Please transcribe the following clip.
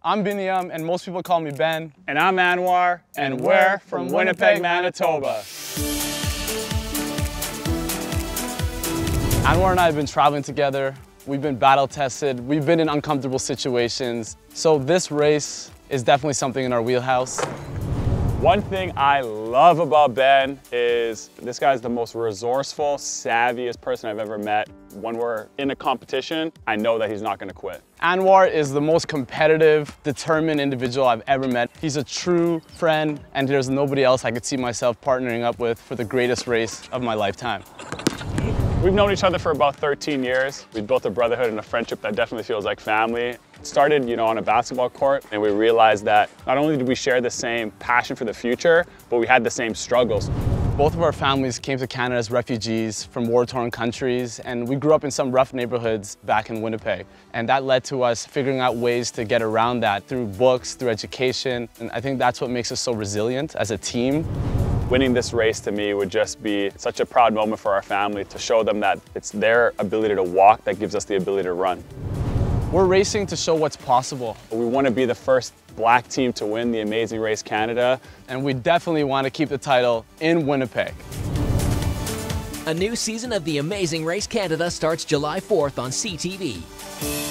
I'm Biniam, and most people call me Ben. And I'm Anwar, and we're from Winnipeg, Manitoba. Anwar and I have been traveling together. We've been battle tested. We've been in uncomfortable situations. So this race is definitely something in our wheelhouse. One thing I love about Ben is this guy's the most resourceful, savviest person I've ever met. When we're in a competition, I know that he's not gonna quit. Anwar is the most competitive, determined individual I've ever met. He's a true friend, and there's nobody else I could see myself partnering up with for the greatest race of my lifetime. We've known each other for about 13 years. We've built a brotherhood and a friendship that definitely feels like family. It started, on a basketball court, and we realized that not only did we share the same passion for the future, but we had the same struggles. Both of our families came to Canada as refugees from war-torn countries, and we grew up in some rough neighborhoods back in Winnipeg. And that led to us figuring out ways to get around that through books, through education, and I think that's what makes us so resilient as a team. Winning this race to me would just be such a proud moment for our family, to show them that it's their ability to walk that gives us the ability to run. We're racing to show what's possible. We want to be the first Black team to win the Amazing Race Canada. And we definitely want to keep the title in Winnipeg. A new season of The Amazing Race Canada starts July 4th on CTV.